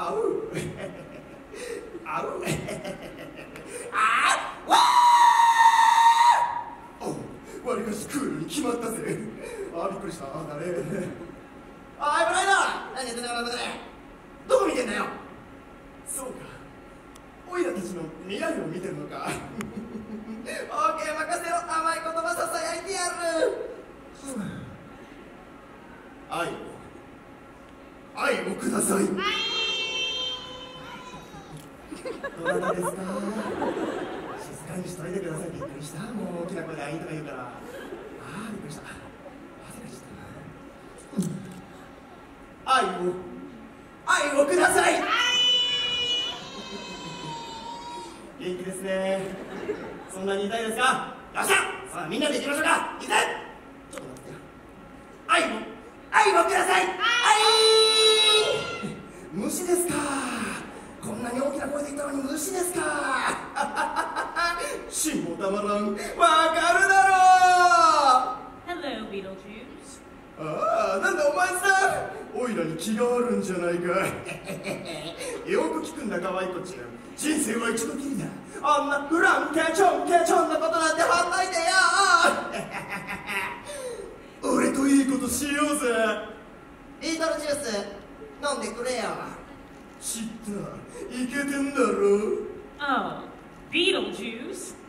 あうあうわーおわりかしクールに決まったぜ。びっくりした。誰？おいブライド、何やってんだよ、どこ見てんだよ。そうか、おいらたちの未来を見てるのか。オーケー、任せろ。甘い言葉ささやいてやる。愛をください。どなたですか。静かにしといてください。びっくりした。もう大きな声で愛とか言うから。びっくりした。恥ずかしい。愛をください。元気ですね。そんなに痛いですか。よっしゃ、さあみんなで行きましょうか。いくぜ。ちょっと待ってよ。愛をください。虫ですか。こんなに大きな声で言ったのに虫ですか。シンもたまらん。わかるだろう。 Hello, Beetlejuice. なんだお前さん、おいらに気があるんじゃないか。よく聞くんだ、可愛い子ちゃん。人生は一度きりだ。あんなフランケチョンケチョンなことなんてはんないでよ。俺といいことしようぜ。ビートルジュース飲んでくれよ。知った、イケてんだろ。 Oh, Beetlejuice?